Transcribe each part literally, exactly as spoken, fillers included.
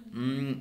हम्म,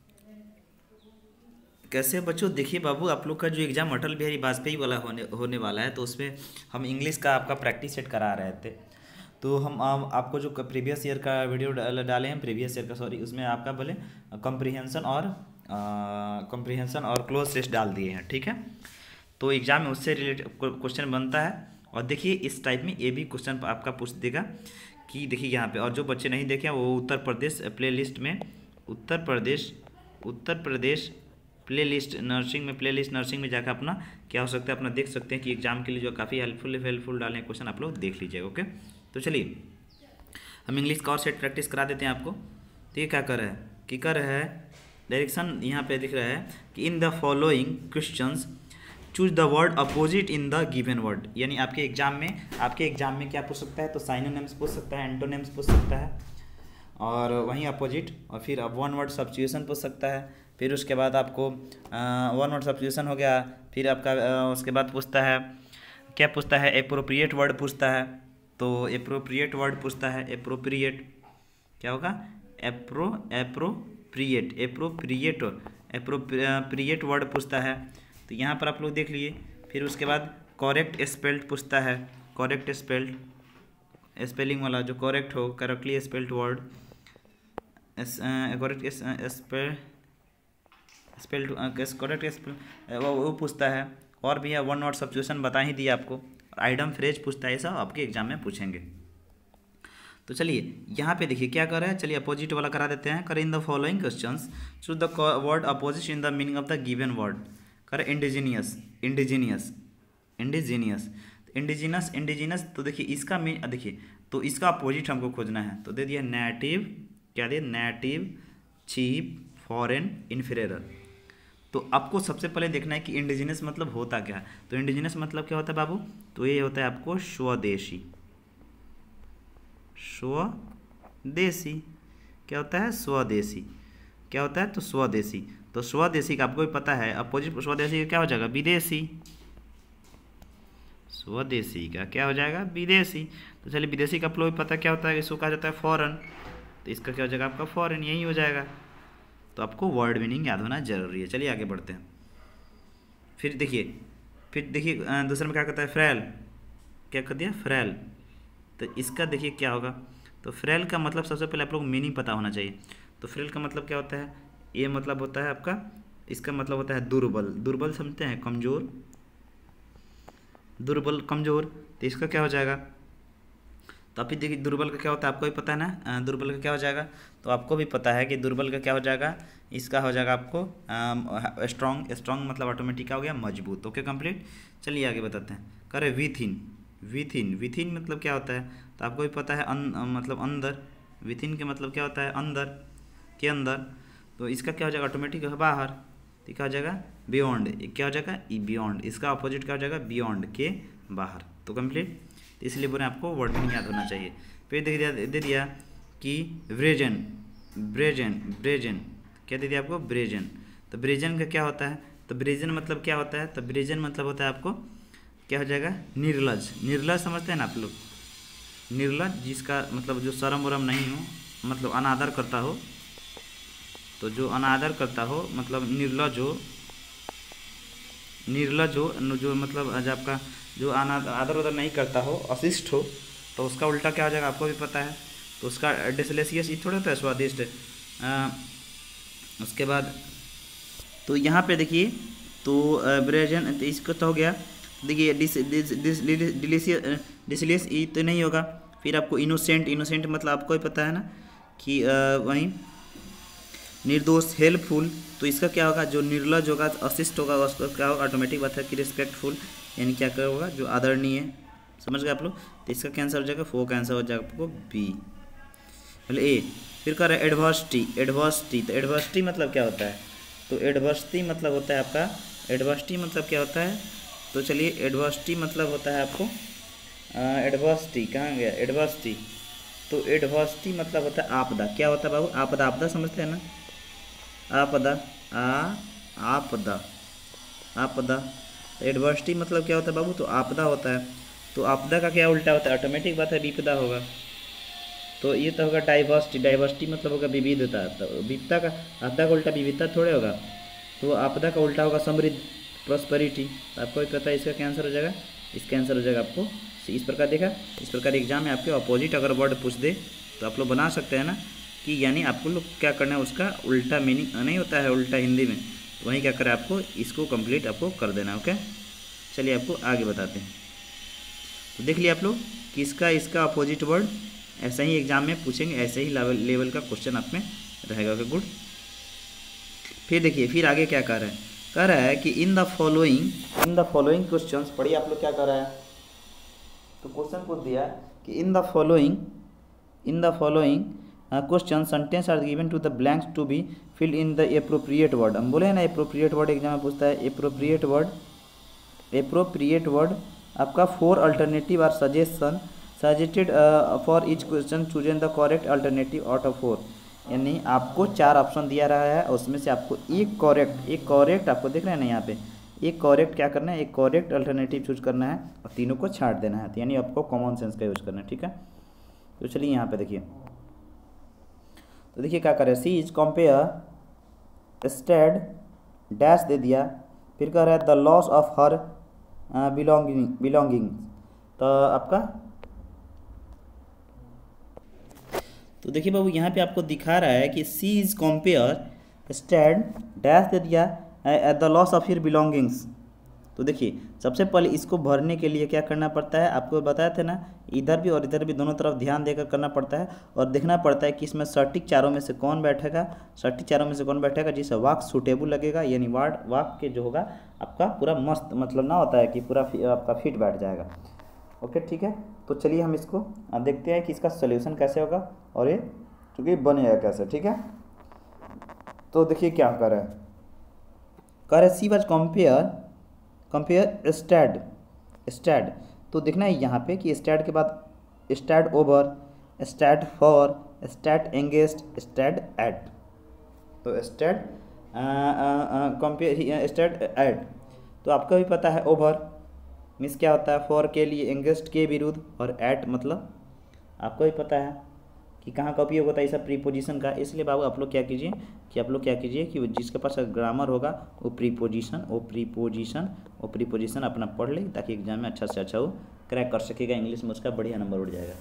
कैसे बच्चों, देखिए बाबू, आप लोग का जो एग्ज़ाम अटल बिहारी वाजपेयी वाला होने होने वाला है, तो उसमें हम इंग्लिश का आपका प्रैक्टिस सेट करा रहे थे। तो हम आम, आपको जो प्रीवियस ईयर का वीडियो डाल- डाले हैं, प्रीवियस ईयर का सॉरी, उसमें आपका बोले कॉम्प्रिहेंशन और कॉम्प्रिहेंशन और क्लोज टेस्ट डाल दिए हैं, ठीक है। तो एग्जाम में उससे रिलेटेड क्वेश्चन बनता है। और देखिए इस टाइप में ये भी क्वेश्चन आपका पूछ देगा कि देखिए यहाँ पे, और जो बच्चे नहीं देखे हैं वो उत्तर प्रदेश प्ले लिस्ट में, Uttar Pradesh Uttar Pradesh playlist nursing में, प्ले लिस्ट नर्सिंग में जाकर अपना क्या हो सकता है अपना देख सकते हैं कि एग्जाम के लिए जो काफ़ी हेल्पफुल हेल्पफुल डाले हैं क्वेश्चन, आप लोग देख लीजिएगा। ओके, तो चलिए हम इंग्लिश का और सेट प्रैक्टिस करा देते हैं आपको। तो ये क्या कर रहा है कि कर रहा है डायरेक्शन यहाँ पे दिख रहा है कि in the following questions choose the word opposite in the given word. यानी आपके एग्जाम में आपके एग्जाम में क्या पूछ सकता है, तो साइनोनिम्स पूछ सकता है, एंटोनिम्स पूछ सकता है, और वहीं अपोजिट, और फिर अब वन वर्ड सब्स्टिट्यूशन पूछ सकता है। फिर उसके बाद आपको वन वर्ड सब्स्टिट्यूशन हो गया, फिर आपका आ, उसके बाद पूछता है, क्या पूछता है, एप्रोप्रिएट वर्ड पूछता है। तो एप्रोप्रिएट वर्ड पूछता है, एप्रोप्रिएट क्या होगा, appro appropriate appropriate appropriate word पूछता है। तो यहाँ पर आप लोग देख लिए। फिर उसके बाद करेक्ट स्पेल्ड पूछता है, करेक्ट स्पेल्ड स्पेलिंग वाला जो करेक्ट हो, correctly spelled word, correct spelled spelled correct spell वो वो पूछता है। और भी है, वन वर्ड सब्स्टिट्यूशन बता ही दिया आपको, आइटम फ्रेज पूछता है, ये सब आपके एग्जाम में पूछेंगे। तो चलिए यहाँ पे देखिए क्या कर रहा है, चलिए अपोजिट वाला करा देते हैं। कर in the following questions choose the word opposite in the meaning of the given word. कर indigenous indigenous indigenous indigenous indigenous तो देखिए इसका मीन, देखिए तो इसका अपोजिट हमको खोजना है। तो दे दिया नेटिव, क्या दिया, नेटिव, चीप, फॉरेन, इन्फीरियर। तो आपको सबसे पहले देखना है कि इंडिजिनस मतलब होता क्या है। तो इंडिजिनस मतलब क्या होता है बाबू, तो ये होता है आपको स्वदेशी, स्वदेशी क्या होता है, स्वदेशी क्या होता है, तो स्वदेशी। तो स्वदेशी का आपको भी पता है, अपोजिट स्वदेशी का क्या हो जाएगा, विदेशी। स्वदेशी का क्या हो जाएगा, विदेशी। तो चलिए विदेशी का आप लोग भी पता क्या होता है, इसको कहा जाता है फॉरेन। तो इसका क्या हो जाएगा आपका फॉरेन, यही हो जाएगा। तो आपको वर्ड मीनिंग याद होना जरूरी है। चलिए आगे बढ़ते हैं। फिर देखिए फिर देखिए दूसरे में क्या कहता है, फ्रैल, क्या कर दिया, फ्रैल। तो इसका देखिए क्या होगा, तो फ्रैल का मतलब सबसे पहले आप लोग मीनिंग पता होना चाहिए। तो फ्रैल का मतलब क्या होता है, ये मतलब होता है आपका, इसका मतलब होता है दुर्बल, दुर्बल समझते हैं, कमज़ोर, दुर्बल कमज़ोर। तो इसका क्या हो जाएगा, तो अभी देखिए दुर्बल का क्या होता है आपको भी पता है ना, दुर्बल का क्या हो जाएगा, तो आपको भी पता है कि दुर्बल का क्या हो जाएगा, इसका हो जाएगा आपको स्ट्रॉन्ग, स्ट्रॉन्ग मतलब ऑटोमेटिक क्या हो गया, मजबूत। Okay complete. चलिए आगे बताते हैं। करे within, within within मतलब क्या होता है, तो आपको भी पता है अन, मतलब अंदर, विथ इन के मतलब क्या होता है, अंदर, के अंदर। तो इसका क्या हो जाएगा, ऑटोमेटिक बाहर। तो क्या हो जाएगा, बियॉन्ड, क्या हो जाएगा, बियॉन्ड। इसका अपोजिट क्या हो जाएगा, बियॉन्ड, के बाहर। तो कंप्लीट। तो इसलिए बोले आपको वर्ड मीनिंग याद होना चाहिए। फिर दे दिया दे दिया कि ब्रेजन, ब्रेजन ब्रेजन क्या दे दिया आपको, ब्रेजन। तो ब्रेजन का क्या होता है, तो ब्रेजन मतलब क्या होता है, तो ब्रेजन मतलब होता है आपको क्या हो जाएगा, निर्लज। निर्लज समझते हैं ना आप लोग, निर्लज जिसका मतलब जो शर्म वरम नहीं हो, मतलब अनादर करता हो। तो जो अनादर करता हो मतलब निर्लज हो, निर्लज हो, जो मतलब जो आपका जो आदर उदर नहीं करता हो, अशिष्ट हो, तो उसका उल्टा क्या हो जाएगा आपको भी पता है। तो उसका डिसलेसियस ये थोड़ा होता है, स्वादिष्ट। उसके बाद तो यहाँ पे देखिए, तो ब्रेजन, तो इसको तो हो गया। देखिए डिस डिलीशियस, डिसलियस ये तो नहीं होगा। फिर आपको इनोसेंट, इनोसेंट मतलब आपको ही पता है ना कि वहीं निर्दोष, हेल्पफुल। तो इसका क्या होगा, जो निर्लज होगा, अशिष्ट होगा, उसका क्या होगा, ऑटोमेटिक बात है कि रिस्पेक्टफुल, यानी क्या क्या होगा, जो आदरणीय है। समझ गए आप लोग। तो इसका कैंसर हो जाएगा, फोर कैंसर हो जाएगा आपको बी, पहले ए। फिर कह रहे हैं एडवर्सिटी, एडवर्सिटी। तो एडवर्सिटी मतलब क्या होता है, तो एडवर्सिटी मतलब होता है आपका, एडवर्सिटी मतलब क्या होता है, तो चलिए एडवर्सिटी मतलब होता है आपको, एडवर्सिटी कहाँ गया, एडवर्सिटी। तो एडवर्सिटी मतलब होता है आपदा। क्या होता है बाबू, आपदा, आपदा समझते हैं ना, आपदा, आ आपदा, आपदा। तो एडवर्सिटी मतलब क्या होता है बाबू, तो आपदा होता है। तो आपदा का क्या उल्टा होता है, ऑटोमेटिक बात है विपदा होगा। तो ये तो होगा डाइवर्सिटी। डाइवर्सिटी मतलब होगा विविधता। तो विविधता का आपदा का उल्टा विविधता थोड़े होगा, तो आपदा का उल्टा होगा समृद्ध, प्रॉस्पेरिटी। आपको भी पता है इसका क्या आंसर हो जाएगा, इसका आंसर हो जाएगा आपको इस प्रकार। देखा, इस प्रकार एग्जाम में आपके अपोजिट अगर वर्ड पूछ दे तो आप लोग बना सकते हैं ना कि यानी आपको लोग क्या करना है, उसका उल्टा मीनिंग नहीं होता है उल्टा हिंदी में, तो वहीं क्या करें आपको इसको कंप्लीट आपको कर देना। ओके, चलिए आपको आगे बताते हैं। तो देख लिया आप लोग कि इसका इसका अपोजिट वर्ड ऐसा ही एग्जाम में पूछेंगे, ऐसे ही लेवल लेवल का क्वेश्चन आप में रहेगा। Okay good. फिर देखिए फिर आगे क्या कर रहा है, कह रहा है कि in the following in the following questions, पढ़िए आप लोग क्या कर रहा है। तो क्वेश्चन पूछ दिया कि in the following in the following question sentence are given to the blanks to be filled in the appropriate word. हम बोले हैं ना एप्रोप्रिएट वर्ड एग्जाम में पूछता है। एप्रोप्रिएट वर्ड एप्रोप्रिएट वर्ड आपका four alternative are suggestion suggested for each question chosen the correct alternative out of four. यानी आपको चार ऑप्शन दिया रहा है और उसमें से आपको एक करेक्ट एक करेक्ट आपको देख रहे हैं ना यहाँ पे, एक करेक्ट क्या करना है, एक करेक्ट अल्टरनेटिव चूज करना है और तीनों को छांट देना है। यानी आपको कॉमन सेंस का यूज करना है, ठीक है। तो चलिए यहाँ पे देखिए, तो देखिए क्या करें, she is compare stead dash दे दिया, फिर कह रहा है the loss of her belonging belonging. तो आपका तो देखिए बाबू यहाँ पे आपको दिखा रहा है कि she is compare stead dash दे दिया at the loss of here belongings. तो देखिए सबसे पहले इसको भरने के लिए क्या करना पड़ता है, आपको बताया थे ना, इधर भी और इधर भी दोनों तरफ ध्यान देकर करना पड़ता है और देखना पड़ता है कि इसमें सटीक चारों में से कौन बैठेगा, सटीक चारों में से कौन बैठेगा जिससे वाक्य सूटेबल लगेगा, यानी वार्ड वाक्य जो होगा आपका पूरा मस्त, मतलब ना होता है कि पूरा आपका फिट बैठ जाएगा। ओके ठीक है, तो चलिए हम इसको देखते हैं कि इसका सोल्यूशन कैसे होगा और ये चूँकि बनेगा कैसे, ठीक है। तो देखिए क्या कर रहा है, कह रहे she was compare compare stead stead. तो देखना है यहाँ पे कि स्टैड के बाद stead over, stead for, stead against, stead at. तो स्टैड कंपेयर स्टैड एट, तो आपको भी पता है ओवर मीन्स क्या होता है, फॉर के लिए, एंगेस्ट के विरुद्ध, और एट मतलब आपको भी पता है कि कहाँ का उपयोग होता है, ये सब प्रीपोजिशन का। इसलिए बाबू आप लोग क्या कीजिए कि आप लोग क्या कीजिए कि जिसके पास ग्रामर होगा वो प्रीपोजिशन वो प्रीपोजिशन वो प्रीपोजिशन अपना पढ़ ले, ताकि एग्जाम में अच्छा से अच्छा वो क्रैक कर सकेगा, इंग्लिश में उसका बढ़िया नंबर उठ जाएगा।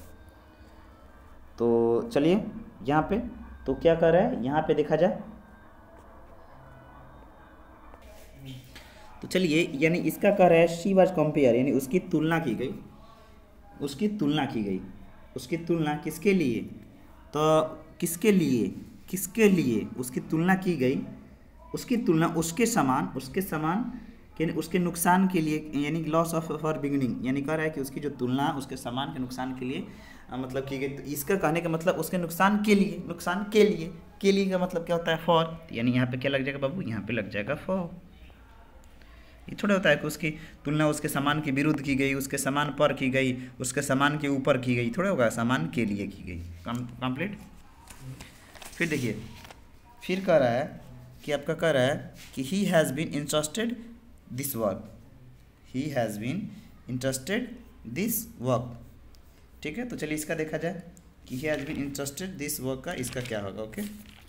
तो चलिए यहाँ पे तो क्या कर रहा है, यहाँ पे देखा जाए तो चलिए, यानी इसका कह रहा है शी वाज कंपेयर, यानी उसकी तुलना की गई, उसकी तुलना की गई उसकी तुलना किसके लिए, तो किसके लिए किसके लिए उसकी तुलना की गई, उसकी तुलना उसके समान उसके समान यानी उसके नुकसान के लिए, यानी लॉस ऑफ फॉर बिगिनिंग, यानी कह रहा है कि उसकी जो तुलना उसके समान के नुकसान के लिए आ, मतलब की गई। तो इसका कहने का मतलब उसके नुकसान के लिए, नुकसान के लिए के लिए का मतलब क्या होता है, फॉर। यानी यहाँ पे क्या लग जाएगा बाबू, यहाँ पे लग जाएगा फॉर। ये थोड़ा होता है कि उसकी तुलना उसके समान के विरुद्ध की गई, उसके समान पर की गई, उसके समान के ऊपर की गई, थोड़ा होगा समान के लिए की गई। कंप्लीट। फिर देखिए फिर कह रहा है कि आपका कह रहा है कि he has been interested this work, he has been interested this work, ठीक है। तो चलिए इसका देखा जाए कि he has been interested this work का इसका क्या होगा। ओके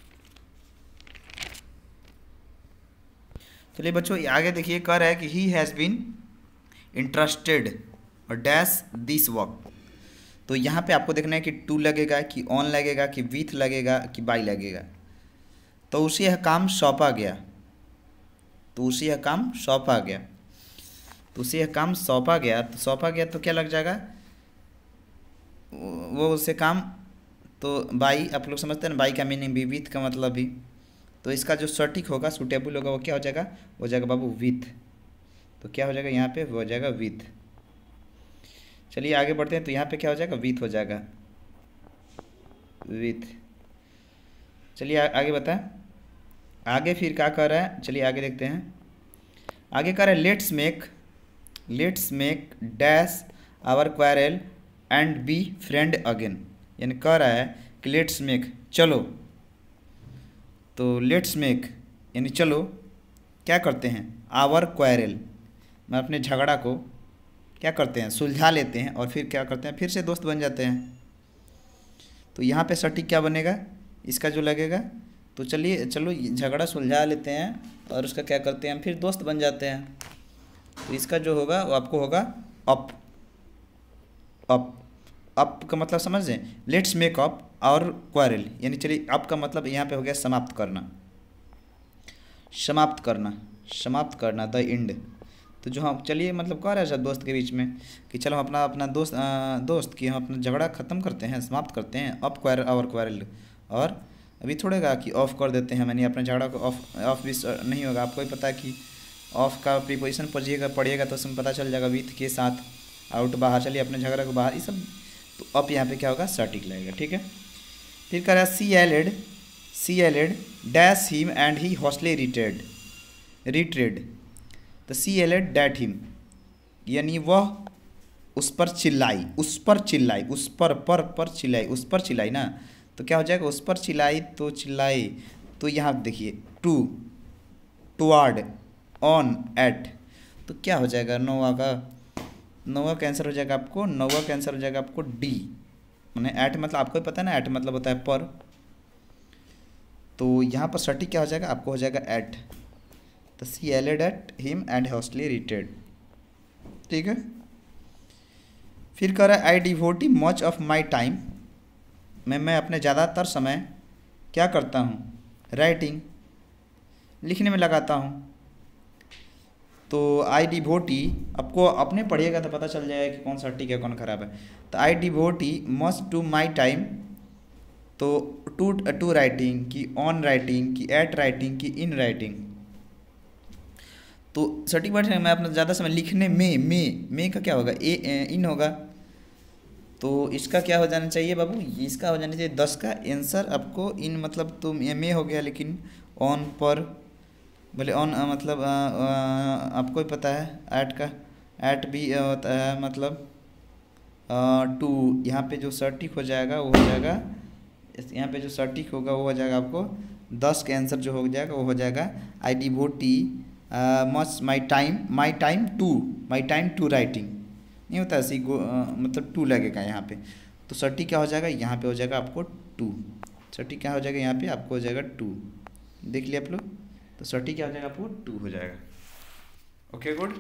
चलिए बच्चों आगे देखिए, कह रहा है कि ही हैज़ बीन इंटरेस्टेड और डैश दिस वर्क। तो यहाँ पे आपको देखना है कि टू लगेगा कि ऑन लगेगा कि विथ लगेगा कि बाय लगेगा। तो उसे यह काम सौंपा गया तो उसे यह काम सौंपा गया तो उसे यह काम सौंपा गया तो सौंपा गया तो क्या लग जाएगा, वो उसे काम, तो बाई आप लोग समझते हैं ना, बाई का मीनिंग भी, विथ का मतलब भी। तो इसका जो सटीक होगा, सूटेबल होगा, वो क्या हो जाएगा, हो जाएगा बाबू विथ। तो क्या हो जाएगा यहाँ पे, हो जाएगा विथ। चलिए आगे बढ़ते हैं, तो यहाँ पे क्या हो जाएगा, विथ हो जाएगा, विथ। चलिए आगे बताएं, आगे फिर क्या कर रहा है, चलिए आगे देखते हैं। आगे कर रहा है let's make let's make dash our quarrel and be friend again. यानी कह रहा है कि लेट्स मेक, चलो, तो लेट्स मेक यानी चलो क्या करते हैं, आवर क्वारल मैं अपने झगड़ा को क्या करते हैं, सुलझा लेते हैं और फिर क्या करते हैं, फिर से दोस्त बन जाते हैं। तो यहाँ पे सटीक क्या बनेगा इसका जो लगेगा। तो चलिए चलो झगड़ा सुलझा लेते हैं और उसका क्या करते हैं हम फिर दोस्त बन जाते हैं। तो इसका जो होगा वो आपको होगा अप। अप अप का मतलब समझें, लेट्स मेक अप और क्वारल, यानी चलिए अप का मतलब यहाँ पे हो गया समाप्त करना, समाप्त करना, समाप्त करना द एंड। तो जो हम चलिए मतलब कह रहे हैं सब दोस्त के बीच में कि चलो हम अपना अपना दोस्त आ, दोस्त की हम अपना झगड़ा ख़त्म करते हैं, समाप्त करते हैं, अप क्वारल और क्वारल। और अभी थोड़ेगा कि ऑफ कर देते हैं, मैंने अपने झगड़ा को ऑफ ऑफ भी नहीं होगा। आपको ही पता है कि ऑफ का प्रीपोजिशन पढ़िएगा पढ़िएगा तो उसमें पता चल जाएगा विथ के साथ, आउट बाहर, चलिए अपने झगड़ा को बाहर, ये सब। तो अप यहाँ पे क्या होगा सटीक लगेगा, ठीक है। फिर कह रहा है she yelled, she yelled dash him and he hastily retreated, retreated. तो सी एलेड डैट हिम यानी वह उस पर चिल्लाई, उस पर चिल्लाई, उस पर पर पर चिल्लाई, उस पर चिल्लाई ना। तो क्या हो जाएगा उस पर चिल्लाई, तो चिल्लाई। तो यहाँ देखिए टू, टुवार्ड, ऑन, एट। तो क्या हो जाएगा नौवा का, नौवा का आंसर हो जाएगा आपको, नौवा का आंसर हो जाएगा आपको डी। मैंने एट मतलब आपको ही पता है ना, एट मतलब होता है पर। तो यहाँ पर सटीक क्या हो जाएगा आपको हो जाएगा एट। तो she yelled at him and hastily retreated, ठीक है। फिर कह रहा है I devoted much of my time, मैं मैं अपने ज़्यादातर समय क्या करता हूँ, राइटिंग, लिखने में लगाता हूँ। तो आई डिवोटी आपको अपने पढ़िएगा तो पता चल जाएगा कि कौन सा ठीक है कौन ख़राब है। तो I devoted much to my time, तो टू टू राइटिंग की, ऑन राइटिंग की, एट राइटिंग की, इन राइटिंग। तो सटीक बात है मैं अपना ज़्यादा समय लिखने में, में में का क्या होगा ए, ए इन होगा। तो इसका क्या हो जाना चाहिए बाबू, इसका हो जाना चाहिए दस का आंसर आपको इन, मतलब तो में हो गया, लेकिन ऑन पर बोले ऑन मतलब आ, आ, आपको ही पता है ऐट का, ऐट भी होता है मतलब टू। यहाँ पे जो सटीक हो जाएगा वो हो जाएगा, यहाँ पे जो सटीक होगा वो हो जाएगा आपको दस का आंसर जो हो जाएगा वो हो जाएगा I devoted much my time, my time to, my time to writing. नहीं होता ऐसी मतलब टू लगेगा यहाँ पे। तो सटीक क्या हो जाएगा यहाँ पे हो जाएगा आपको टू, सटीक क्या हो जाएगा यहाँ पे आपको हो जाएगा टू, देख लिया आप लोग। तो सटीक क्या हो जाएगा आपको टू हो जाएगा। Okay good.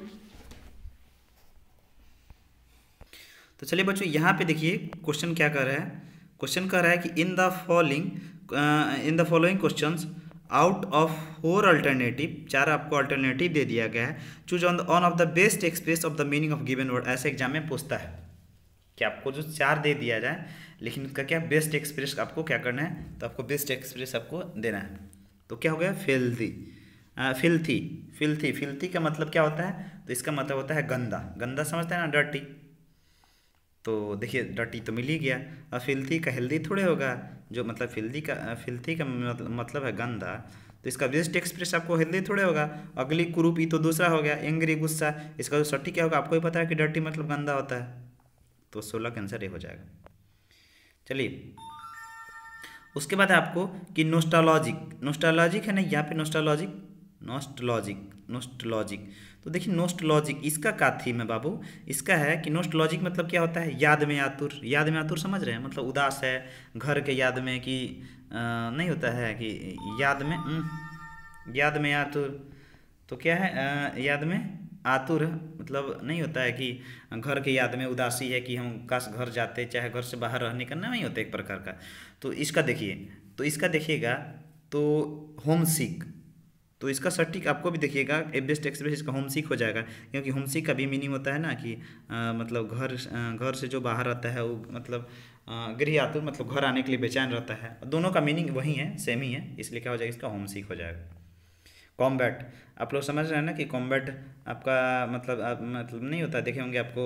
तो चलिए बच्चों यहाँ पे देखिए क्वेश्चन क्या कर रहा है, क्वेश्चन कर रहा है कि in the following, in the following questions out of four alternative, चार आपको अल्टरनेटिव दे दिया गया है, choose on on of the best express of the meaning of given word. ऐसे एग्जाम में पूछता है कि आपको जो चार दे दिया जाए लेकिन उसका क्या बेस्ट एक्सप्रेस आपको क्या करना है, तो आपको बेस्ट एक्सप्रेस आपको देना है। तो क्या हो गया फिल्थी, फिल्थी, फिल्थी, फिल्थी का मतलब क्या होता है, तो इसका मतलब होता है गंदा, गंदा समझते हैं ना, डर्टी। तो देखिए डर्टी तो मिल ही गया। और फिल्थी का हेल्दी थोड़े होगा, जो मतलब फिल्थी का, फिल्थी का मतलब है गंदा, तो इसका बेस्ट एक्सप्रेस आपको हेल्दी थोड़े होगा। अगली कुरूपी तो दूसरा हो गया, एंग्री गुस्सा, इसका जो सटीक क्या होगा आपको ही पता है कि डर्टी मतलब गंदा होता है। तो सोलह का आंसर ये हो जाएगा। चलिए उसके बाद आपको कि नोस्टालॉजिक, नोस्टालॉजिक है ना यहाँ पे, नोस्टालॉजिक, नोस्टलॉजिक, नोस्टलॉजिक। तो देखिए नोस्टलॉजिक इसका का थीम है बाबू, इसका है कि नोस्टलॉजिक मतलब क्या होता है, याद में आतुर, याद में आतुर समझ रहे हैं, मतलब उदास है घर के याद में, कि आ, नहीं होता है कि याद में, याद में आतुर। तो क्या है आ, याद में आतुर मतलब नहीं होता है कि घर के याद में उदासी है कि हम काश घर जाते, चाहे घर से बाहर रहने का नहीं होता एक प्रकार का। तो इसका देखिए, तो इसका देखिएगा तो होम सिक, तो इसका सटीक आपको भी देखिएगा ए बेस्ट एक्सप्रेस इसका होम सिक हो जाएगा, क्योंकि होम सिक का भी मीनिंग होता है ना कि आ, मतलब घर घर से जो बाहर रहता है वो मतलब गृह आतुर, मतलब घर आने के लिए बेचैन रहता है। दोनों का मीनिंग वही है, सेम ही है, इसलिए क्या हो जाएगा इसका होम सिक हो जाएगा। कॉम्बैट, आप लोग समझ रहे हैं ना कि कॉम्बैट आपका मतलब आप, मतलब नहीं होता, देखे होंगे आपको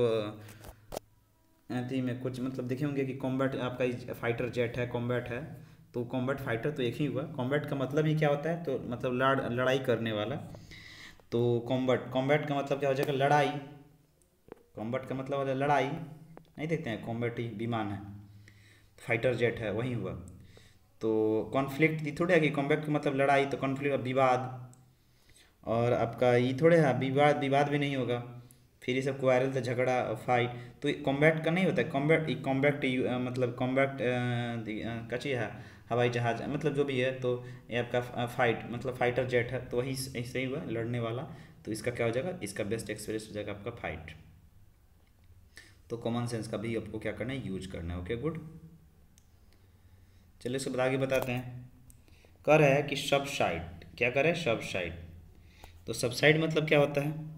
में कुछ मतलब देखे होंगे कि कॉम्बैट आपका फाइटर जेट है, कॉम्बैट है। तो कॉम्बैट फाइटर तो एक ही हुआ, कॉम्बैट का मतलब ही क्या होता है, तो मतलब लड़ लड़ाई करने वाला। तो कॉम्बैट, कॉम्बैट का मतलब क्या हो जाएगा लड़ाई, कॉम्बैट का मतलब हो जाएगा लड़ाई, नहीं देखते हैं कॉम्बैट ही विमान है, फाइटर जेट है वही हुआ। तो कॉन्फ्लिक्ट थोड़े है कि कॉम्बैट का मतलब लड़ाई, तो कॉन्फ्लिक्ट विवाद, और आपका ये थोड़े है विवाद, विवाद भी नहीं होगा। फिर ये सब क्वारल तो झगड़ा फाइट, तो कॉम्बैट का नहीं होता है। कॉम्बैट कॉम्बैक्ट मतलब कॉम्बैक्ट कची है हवाई जहाज मतलब जो भी है, तो ये आपका फाइट मतलब फाइटर जेट है, तो वही ऐसे ही हुआ लड़ने वाला। तो इसका क्या हो जाएगा, इसका बेस्ट एक्सप्रेस हो जाएगा आपका फाइट। तो कॉमन सेंस का भी आपको क्या करना है, यूज करना है। ओके गुड, चलिए इसके बाद आगे बताते हैं। कह रहा है कि सब साइड, क्या कर रहा है, सब साइड। तो सब साइड मतलब क्या होता है,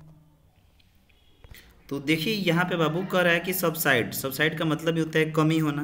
तो देखिए यहाँ पे बाबू कह रहा है कि सब साइड, सब साइड का मतलब ही होता है कमी होना,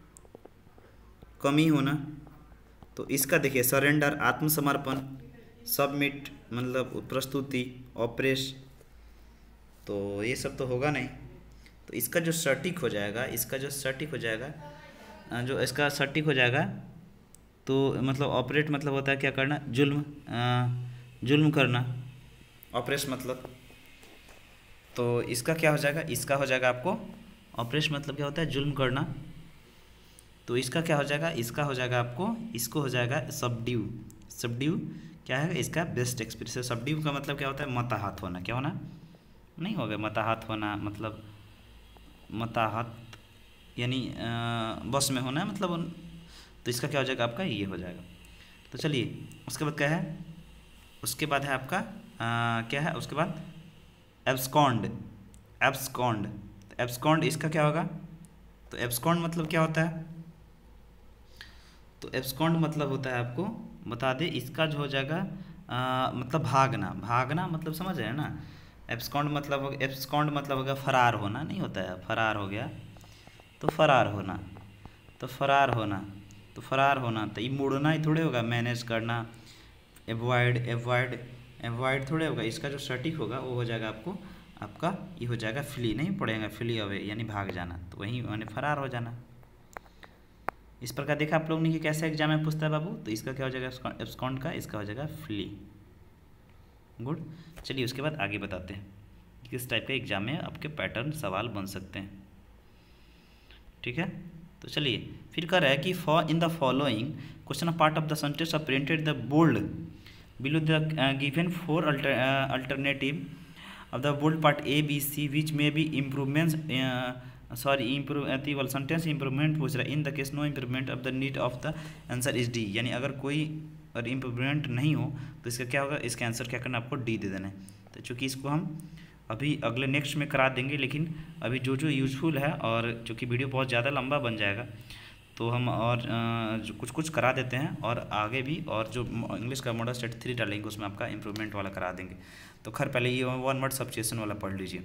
कमी होना। तो इसका देखिए सरेंडर आत्मसमर्पण, सबमिट मतलब प्रस्तुति, ऑपरेश, तो ये सब तो होगा नहीं। तो इसका जो सटीक हो जाएगा, इसका जो सटीक हो जाएगा, जो इसका सटीक हो जाएगा, तो मतलब ऑपरेट मतलब होता है क्या करना, जुल्म, जुल्म करना, ऑपरेश मतलब। तो इसका क्या हो जाएगा, इसका हो जाएगा आपको ऑपरेश मतलब क्या होता है, जुल्म करना। तो इसका क्या हो जाएगा, इसका हो जाएगा आपको, इसको हो जाएगा सबड्यू। सबड्यू क्या है, इसका बेस्ट एक्सप्रेस। सबड्यू का मतलब क्या होता है, मताहत होना। क्या होना, नहीं होगा, मताहत होना मतलब मताहत यानी बस में होना मतलब उन, तो इसका क्या हो जाएगा आपका, ये हो जाएगा। तो चलिए उसके बाद क्या है, उसके बाद है आपका आ, क्या है, उसके बाद एब्सकॉन्ड, एब्सकॉन्ड। तो एब्सकॉन्ड इसका क्या होगा, तो एब्सकॉन्ड मतलब क्या होता है, तो एब्सकॉन्ड मतलब होता है आपको बता दे, इसका जो हो जाएगा आ, मतलब भागना, भागना मतलब समझ रहे हैं ना। एब्सकॉन्ड मतलब, एब्सकॉन्ड मतलब होगा फरार होना, नहीं होता है, फरार हो गया तो फरार होना, तो फरार होना, तो फरार होना, तो ये मुड़ना ही थोड़े होगा, मैनेज करना, एवॉइड, एवॉइड, एवॉइड थोड़े होगा। इसका जो सटीक होगा वो हो जाएगा आपको, आपका ये हो जाएगा फ्ली, नहीं पड़ेगा, फ्ली अवे यानी भाग जाना, तो वहीं यानी फरार हो जाना। इस प्रकार देखा आप लोग ने कि कैसे एग्जाम में पूछता है बाबू। तो इसका क्या हो जाएगा, एब्सकॉन्ड का, इसका हो जाएगा फ्ली। गुड, चलिए उसके बाद आगे बताते हैं किस टाइप के एग्जाम में आपके पैटर्न सवाल बन सकते हैं। ठीक है, तो चलिए फिर कह रहा है कि for in the following question part of the sentence of printed the bold below the given four alternative of the bold part A, B, C, which may be improvements, uh, sorry, improve अति वाला sentence improvement पूछ रहा है। in the case no improvement of the need of the answer is D, यानी अगर कोई अगर improvement नहीं हो तो इसका क्या होगा, इसका आंसर क्या करना, आपको डी दे देना है। तो चूँकि इसको हम अभी अगले नेक्स्ट में करा देंगे, लेकिन अभी जो जो यूजफुल है, और चूँकि वीडियो बहुत ज़्यादा लंबा बन जाएगा, तो हम और जो कुछ कुछ करा देते हैं, और आगे भी और जो इंग्लिश का मॉडल सेट थ्री डालेंगे उसमें आपका इम्प्रूवमेंट वाला करा देंगे। तो खैर पहले ये वन वर्ड सब्स्टिट्यूशन वाला पढ़ लीजिए।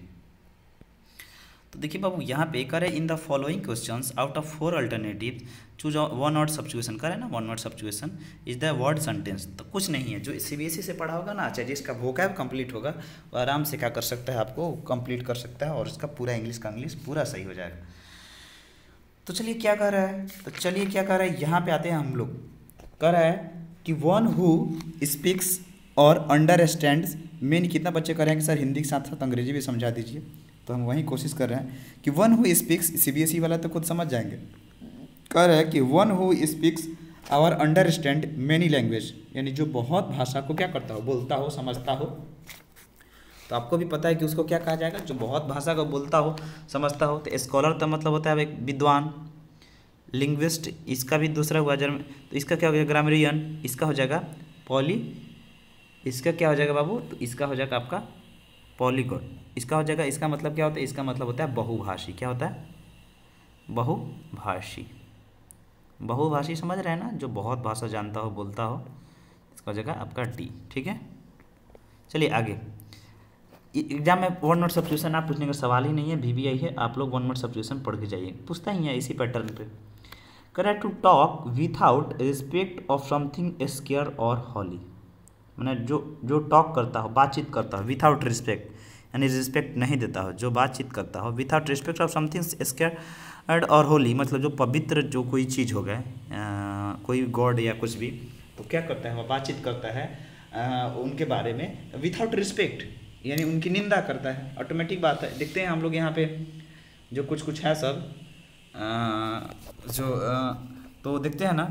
तो देखिए बाबू यहाँ पे कर है in the following questions out of four alternative choose one word substitution, करे ना one word substitution is the word sentence. तो कुछ नहीं है, जो सीबीएसई से पढ़ा होगा ना, चाहे जिसका वोकैब कंप्लीट होगा वो आराम से क्या कर सकता है, आपको कंप्लीट कर सकता है, और उसका पूरा इंग्लिश का इंग्लिश पूरा सही हो जाएगा। तो चलिए क्या कह रहा है, तो चलिए क्या कह रहा है, यहाँ पे आते हैं हम लोग। कह रहा है कि वन हु स्पीक्स और अंडरस्टैंड्स, मेन कितना बच्चे कह रहे हैं कि सर हिंदी के साथ साथ अंग्रेजी भी समझा दीजिए, तो हम वही कोशिश कर रहे हैं कि वन हु स्पीक्स, सीबीएसई वाला तो खुद समझ जाएंगे। कह रहा है कि वन हु स्पीक्स और अंडरस्टैंड मेनी लैंग्वेज, यानी जो बहुत भाषा को क्या करता हो, बोलता हो, समझता हो। तो आपको भी पता है कि उसको क्या कहा जाएगा, जो बहुत भाषा को बोलता हो, समझता हो। तो स्कॉलर का मतलब होता है एक विद्वान, लिंग्विस्ट इसका भी दूसरा हुआ जर्म, तो इसका क्या हो जाएगा, ग्रामरियन, इसका हो जाएगा पॉली, इसका क्या हो जाएगा बाबू, तो इसका हो जाएगा आपका पॉलीगॉट, इसका हो जाएगा, इसका मतलब क्या होता है, इसका मतलब होता है बहुभाषी। क्या होता है, बहुभाषी, बहुभाषी समझ रहे हैं ना, जो बहुत भाषा जानता हो, बोलता हो, इसका हो जाएगा आपका डी। ठीक है, चलिए आगे। एग्जाम में वन वर्ड सब्स्टिट्यूशन आप पूछने का सवाल ही नहीं है, वीवीआई है, आप लोग वन वर्ड सब्स्टिट्यूशन पढ़ के जाइए, पूछता ही है इसी पैटर्न पे। Correct, to talk without respect of something scare और हॉली, मैंने जो जो टॉक करता हो, बातचीत करता हो, विथआउट रिस्पेक्ट यानी रिस्पेक्ट नहीं देता हो, जो बातचीत करता हो, without respect of something scared और होली मतलब जो पवित्र जो कोई चीज़ हो गए, कोई गॉड या कुछ भी, तो क्या करता है वह बातचीत करता है आ, उनके बारे में विथआउट रिस्पेक्ट, यानी उनकी निंदा करता है। ऑटोमेटिक बात है, देखते हैं हम लोग यहाँ पे जो कुछ कुछ है सब आ, जो आ, तो देखते हैं ना,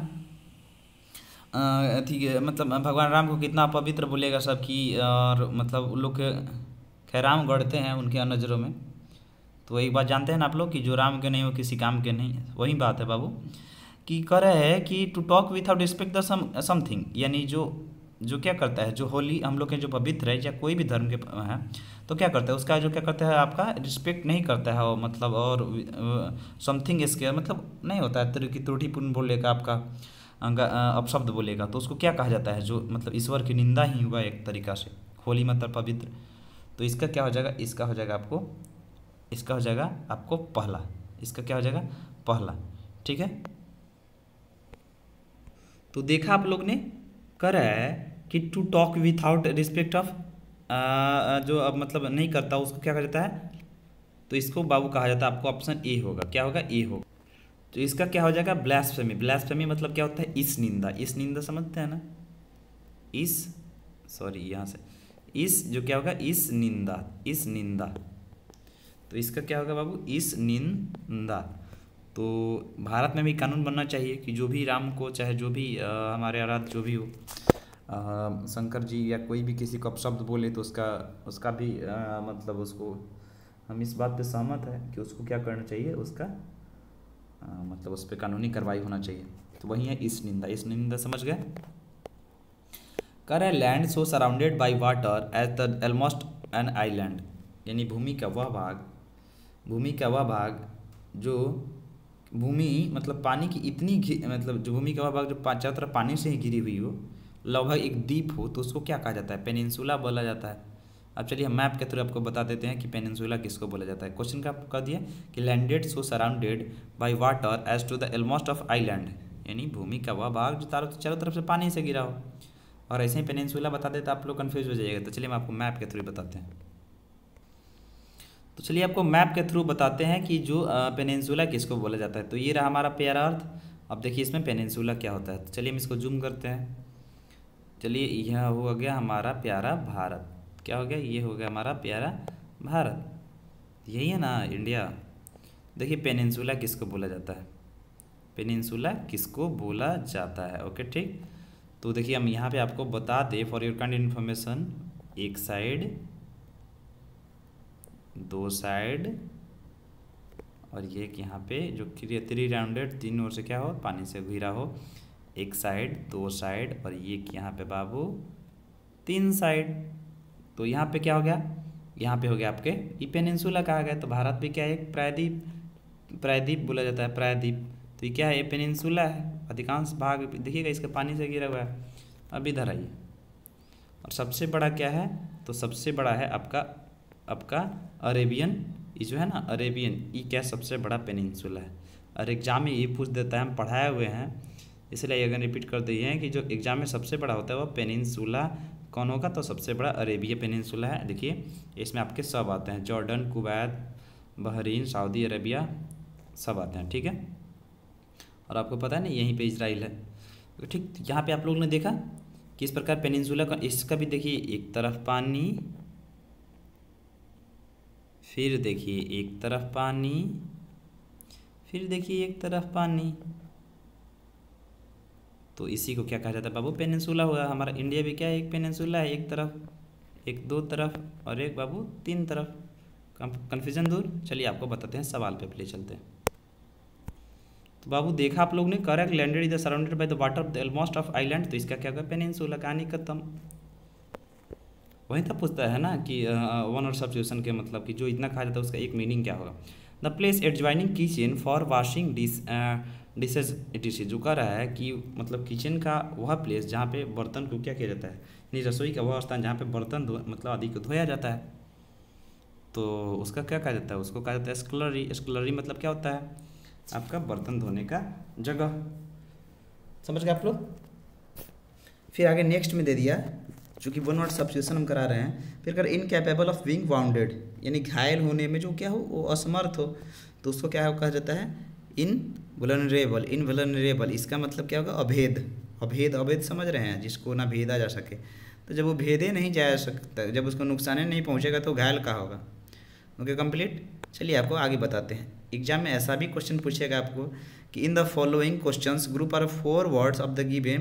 ठीक है, मतलब भगवान राम को कितना पवित्र बोलेगा सबकी, और मतलब उन लोग के खैर राम गढ़ते हैं उनके नज़रों में। तो एक बात जानते हैं ना आप लोग कि जो राम के नहीं वो किसी काम के नहीं, वही बात है बाबू कि कह रहे हैं कि to talk without respect the some something, यानी जो जो क्या करता है, जो होली हम लोग के जो पवित्र है या कोई भी धर्म के हैं तो क्या करता है उसका जो क्या करता है आपका रिस्पेक्ट नहीं करता है, और मतलब और समथिंग इसके मतलब नहीं होता है तरह की त्रुटिपूर्ण बोलेगा आपका अपशब्द बोलेगा तो उसको क्या कहा जाता है, जो मतलब ईश्वर की निंदा ही हुआ एक तरीका से। होली मतलब पवित्र, तो इसका क्या हो जाएगा, इसका हो जाएगा आपको इसका हो जाएगा आपको पहला, इसका क्या हो जाएगा पहला, ठीक है। तो देखा आप लोग ने कर रहा है कि to talk without respect of जो अब मतलब नहीं करता उसको क्या कहा जाता है, तो इसको बाबू कहा जाता है आपको ऑप्शन ए होगा, क्या होगा ए होगा। तो इसका क्या हो जाएगा ब्लास्फेमी। ब्लास्फेमी मतलब क्या होता है इस निंदा, इस निंदा समझते हैं ना, इस सॉरी यहाँ से इस जो क्या होगा इस निंदा, इस निंदा, तो इसका क्या होगा बाबू इस निंदा। तो भारत में भी कानून बनना चाहिए कि जो भी राम को चाहे जो भी आ, हमारे आराध्य जो भी हो आ, शंकर जी या कोई भी किसी को अपशब्द बोले तो उसका उसका भी आ, मतलब उसको हम इस बात पे सहमत है कि उसको क्या करना चाहिए, उसका आ, मतलब उस पर कानूनी कार्रवाई होना चाहिए। तो वही है इस निंदा, इस निंदा समझ गए। कर है land so surrounded by water as the almost an island, यानी भूमि का वह भाग, भूमि का वह भाग जो भूमि मतलब पानी की इतनी मतलब जो भूमि का वह भाग जो चारों तरफ पानी से ही घिरी हुई हो, लगभग एक द्वीप हो, तो उसको क्या कहा जाता है पेनिनसुला बोला जाता है। अब चलिए हम मैप के थ्रू आपको बता देते हैं कि पेनिनसुला किसको बोला जाता है। क्वेश्चन का कह दिया कि landed so surrounded by water as to the almost of island, यानी भूमि का वह भाग जो चारों चारों तरफ से पानी से घिरा हो, और ऐसे ही पेनिनसुला बता देता आप लोग कन्फ्यूज हो जाइएगा। तो चलिए हम आपको मैप के थ्रू बताते हैं। तो चलिए आपको मैप के थ्रू बताते हैं कि जो पेनिनसुला किसको बोला जाता है। तो ये रहा हमारा प्यारा अर्थ। अब देखिए इसमें पेनिनसुला क्या होता है, तो चलिए हम इसको जूम करते हैं। चलिए यह हो गया हमारा प्यारा भारत, क्या हो गया ये हो गया हमारा प्यारा भारत, यही है ना इंडिया। देखिए पेनिनसुला किसको बोला जाता है, पेनिनसुला किसको बोला जाता है, ओके ठीक। तो देखिए हम यहाँ पे आपको बता दें फॉर योर काइंड इन्फॉर्मेशन, एक साइड दो साइड और ये कि यहाँ पे जो थ्री राउंडेड तीन ओर से क्या हो पानी से घिरा हो, एक साइड दो साइड और ये कि यहाँ पे बाबू तीन साइड। तो यहाँ पे क्या हो गया, यहाँ पे हो गया आपके ये पेनिनसुला कहा गया। तो भारत भी क्या है एक प्रायद्वीप, प्रायद्वीप बोला जाता है प्रायद्वीप। तो ये क्या है ये पेनिनसुला है, अधिकांश भाग देखिएगा इसके पानी से घिरा हुआ है। अब इधर आइए, और सबसे बड़ा क्या है, तो सबसे बड़ा है आपका आपका अरेबियन, ये जो है ना अरेबियन, ये क्या सबसे बड़ा पेनिनसुला है। और एग्जाम में ये पूछ देता है, हम पढ़ाए हुए हैं इसलिए अगर रिपीट कर दिए हैं कि जो एग्जाम में सबसे बड़ा होता है वो पेनिनसुला कौन होगा, तो सबसे बड़ा अरेबिया पेनिनसुला है। देखिए इसमें आपके सब आते हैं, Jordan, Kuwait, Bahrain, Saudi Arabia सब आते हैं, ठीक है। और आपको पता है ना यहीं पे इजराइल है, ठीक। यहाँ पे आप लोगों ने देखा कि इस प्रकार पेनिनसुला का, इसका भी देखिए एक तरफ पानी, फिर देखिए एक तरफ पानी, फिर देखिए एक तरफ पानी, तो इसी को क्या कहा जाता है बाबू पेनिनसुला हुआ। हमारा इंडिया भी क्या है एक पेनिनसुला है, एक तरफ एक दो तरफ और एक बाबू तीन तरफ। कन्फ्यूजन दूर। चलिए आपको बताते हैं, सवाल पे ले चलते हैं। तो बाबू देखा आप लोग ने, correct landed is surrounded by the water of the almost of island, तो इसका क्या होगा पेनिनसुला, कहानी खत्म। वहीं तक पूछता है ना कि वन और सब्स्टिट्यूशन के मतलब कि जो इतना कहा जाता है उसका एक मीनिंग क्या होगा। The place adjoining kitchen for washing dish dishes it is, जो कह रहा है कि मतलब किचन का वह प्लेस जहाँ पे बर्तन को क्या किया जाता है, यानी रसोई का वह स्थान जहाँ पे बर्तन धो मतलब आदि को धोया जाता है, तो उसका क्या कहा जाता है, उसको कहा जाता है स्कलरी। स्कलरी मतलब क्या होता है आपका बर्तन धोने का जगह, समझ गए आप लोग। फिर आगे नेक्स्ट में दे दिया, चूँकि वन वर्ड सब्स्टिट्यूशन हम करा रहे हैं, फिर कर इनकैपेबल ऑफ बीइंग वाउंडेड, यानी घायल होने में जो क्या हो वो असमर्थ हो, तो उसको क्या कहा जाता है इन वल्नरेबल। इन वल्नरेबल इसका मतलब क्या होगा अभेद, अभेद अभेद समझ रहे हैं, जिसको ना भेदा जा सके। तो जब वो भेदे नहीं जा सकता, जब उसको नुकसान नहीं पहुंचेगा तो घायल का होगा। Okay complete. चलिए आपको आगे बताते हैं। एग्जाम में ऐसा भी क्वेश्चन पूछेगा आपको कि in the following questions group are four words of the given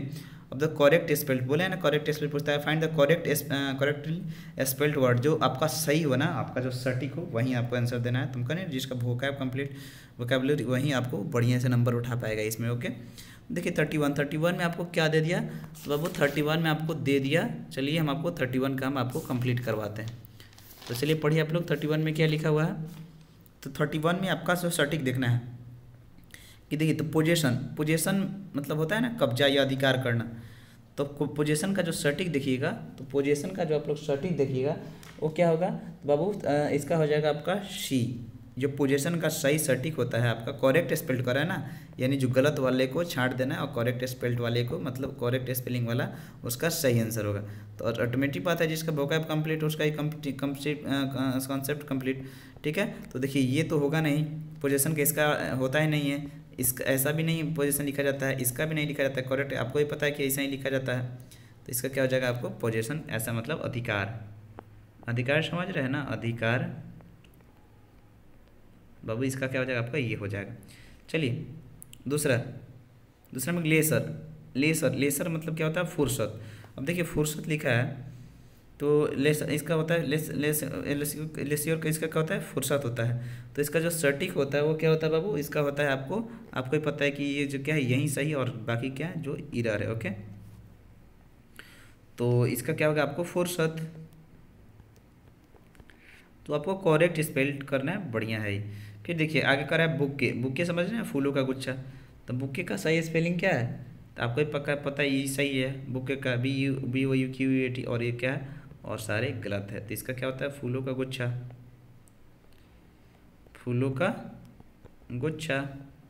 अब द करेक्ट स्पेल्ड बोले हैं ना, करेक्ट स्पेल्ड पूछता है, find the correct correctly spelled word, जो आपका सही हो ना, आपका जो सटीक हो वहीं आपको आंसर देना है तुमको, नहीं जिसका वोकैब कंप्लीट वोकैबुलरी वहीं आपको बढ़िया से नंबर उठा पाएगा इसमें। ओके देखिए थर्टी वन थर्टी वन में आपको क्या दे दिया, तो बाबू थर्टी वन में आपको दे दिया। चलिए हम आपको थर्टी वन का हम आपको कंप्लीट करवाते हैं। तो चलिए पढ़िए आप लोग थर्टी वन में क्या लिखा हुआ है। तो थर्टी वन में आपका जो सटीक देखना है कि देखिए, तो पोजीशन, पोजीशन मतलब होता है ना कब्जा या अधिकार करना, तो पोजीशन का जो सटीक देखिएगा, तो पोजीशन का जो आप लोग सटीक देखिएगा वो क्या होगा बाबू, इसका हो जाएगा आपका सी। जो पोजीशन का सही सटीक होता है आपका करेक्ट स्पेल्ड करा है ना, यानी जो गलत वाले को छांट देना है और करेक्ट स्पेल्ड वाले को, मतलब करेक्ट स्पेलिंग वाला, उसका सही आंसर होगा। तो ऑटोमेटिक बात है, जिसका वोकैब कंप्लीट उसका ही कॉन्सेप्ट कंप्लीट। ठीक है, तो देखिए ये तो होगा नहीं, पोजीशन का इसका होता ही नहीं है, इसका ऐसा भी नहीं पोजीशन लिखा जाता है, इसका भी नहीं लिखा जाता है करेक्ट, आपको ही पता है कि ऐसा ही लिखा जाता है। तो इसका क्या हो जाएगा आपको पोजीशन, ऐसा मतलब अधिकार, अधिकार समझ रहे हैं ना, अधिकार बाबू, इसका क्या हो जाएगा आपका ये हो जाएगा। चलिए दूसरा, दूसरा में लेसर, लेसर लेसर मतलब क्या होता है फुर्सत। अब देखिए फुर्सत लिखा है, तो लेसर इसका होता है लेस लेस लेसियर का इसका क्या होता है फुर्सत होता है। तो इसका जो सटीक होता है वो क्या होता है बाबू, इसका होता है आपको आपको ही पता है कि ये जो क्या है यही सही और बाकी क्या है जो इरर है। ओके, तो इसका क्या होगा आपको फुर्सत। तो आपको करेक्ट स्पेल करना है, बढ़िया है। फिर देखिए आगे कर रहा है बुक्के, बुक्के समझ रहे हैं फूलों का गुच्छा, तो बुक्के का सही स्पेलिंग क्या है, तो आपको ही पक्का पता है ये सही है बुक्के का, B U B O U Q A T, और ये क्या है और सारे गलत है। तो इसका क्या होता है फूलों का गुच्छा, फूलों का गुच्छा।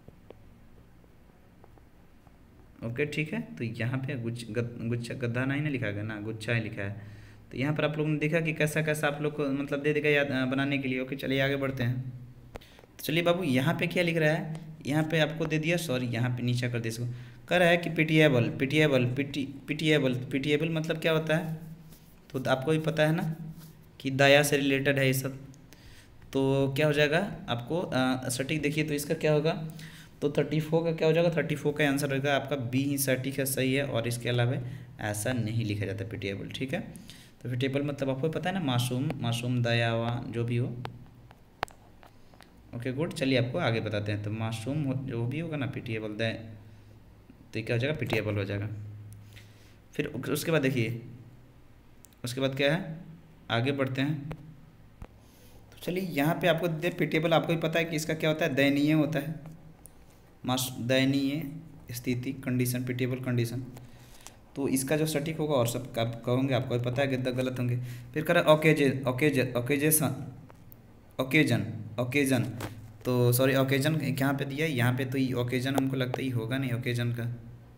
ओके ठीक है, तो यहाँ पे गुच्छ गुच्छा गद्दा नहीं ना लिखा गया ना, गुच्छा ही लिखा है। तो यहाँ पर आप लोगों ने देखा कि कैसा कैसा आप लोग को मतलब दे देगा याद बनाने के लिए। ओके चलिए आगे बढ़ते हैं। तो चलिए बाबू यहाँ पे क्या लिख रहा है, यहाँ पे आपको दे दिया, सॉरी यहाँ पे नीचे कर दिया इसको, कह रहा है कि pitiable pitiable pity pitiable pitiable मतलब क्या होता है, तो आपको भी पता है ना कि दया से रिलेटेड है ये सब। तो क्या हो जाएगा आपको सटीक देखिए, तो इसका क्या होगा, तो थर्टी फोर का क्या हो जाएगा, थर्टी फोर का आंसर होगा आपका बी ही सटीक है, सही है, और इसके अलावा ऐसा नहीं लिखा जाता पिटिएबल। ठीक है, तो पिटिएबल मतलब आपको पता है ना मासूम, मासूम दयावान जो भी हो। ओके गुड, चलिए आपको आगे बताते हैं। तो मासूम जो भी होगा ना पिटिएबल दे, तो क्या हो जाएगा पिटिएबल हो जाएगा। फिर उसके बाद देखिए उसके बाद क्या है, आगे बढ़ते हैं। तो चलिए यहाँ पे आपको दे पिटिएबल, आपको ही पता है कि इसका क्या होता है दयनीय होता है, मास दयनीय स्थिति कंडीशन, पिटिएबल कंडीशन। तो इसका जो सटीक होगा और सब आप कहोगे आपको पता है कि गलत होंगे। फिर कह रहा है occasion occasion occasion occasion occasion, तो सॉरी ओकेजन यहाँ पे दिया है, यहाँ पे तो ये ओकेजन हमको लगता ही होगा नहीं ओकेजन का,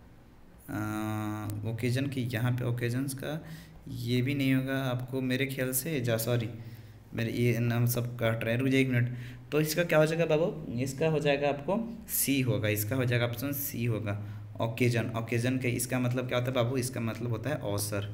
ओकेजन की यहाँ पे ओकेजन्स का ये भी नहीं होगा आपको मेरे ख्याल से, जा सॉरी मेरे ये नाम सब काट रहे हैं, रुक जाइए एक मिनट। तो इसका क्या हो जाएगा बाबू, इसका हो जाएगा आपको सी होगा, इसका हो जाएगा ऑप्शन सी होगा ओकेजन। ओकेजन के इसका मतलब क्या होता है बाबू, इसका मतलब होता है अवसर,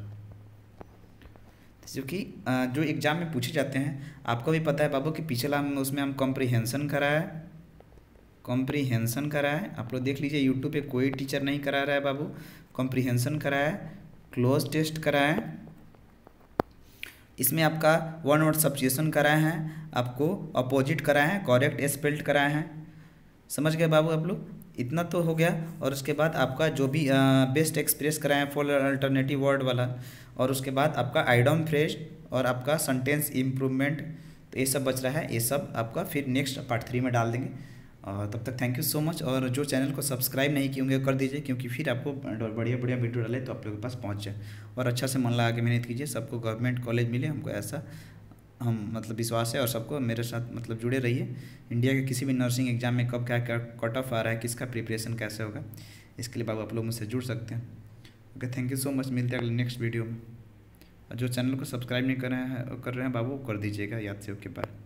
जो कि जो एग्ज़ाम में पूछे जाते हैं। आपको भी पता है बाबू कि पिछला हम उसमें हम कॉम्प्रिहेंसन कराया है, कॉम्प्रिहेंसन कराया है, आप लोग देख लीजिए यूट्यूब पे कोई टीचर नहीं करा रहा है बाबू, कॉम्प्रिहेंसन कराया है, क्लोज टेस्ट कराया है, इसमें आपका वन वर्ड सब्स्टिट्यूशन कराए हैं, आपको अपोजिट कराए हैं, करेक्ट स्पेल्ड कराए हैं। समझ गए बाबू आप लोग, इतना तो हो गया। और उसके बाद आपका जो भी बेस्ट एक्सप्रेस कराए हैं फॉर अल्टरनेटिव वर्ड वाला, और उसके बाद आपका आइडम फ्रेज और आपका सेंटेंस इम्प्रूवमेंट, तो ये सब बच रहा है, ये सब आपका फिर नेक्स्ट पार्ट थ्री में डाल देंगे। और तब तक थैंक यू सो मच, और जो चैनल को सब्सक्राइब नहीं किए होंगे कर दीजिए, क्योंकि फिर आपको बढ़िया बढ़िया वीडियो डाले तो आप लोगों के पास पहुँच जाए। और अच्छा से मन लगा के मेहनत कीजिए, सबको गवर्नमेंट कॉलेज मिले, हमको ऐसा हम मतलब विश्वास है। और सबको मेरे साथ मतलब जुड़े रहिए। इंडिया के किसी भी नर्सिंग एग्जाम में कब क्या क्या कट ऑफ आ रहा है, किसका प्रिपरेशन कैसे होगा, इसके लिए बाबू आप लोग मुझसे जुड़ सकते हैं। Okay thank you so much, मिलते हैं अगले नेक्स्ट वीडियो में। और जो चैनल को सब्सक्राइब नहीं कर रहे हैं कर रहे हैं बाबू कर दीजिएगा याद से। Okay bye.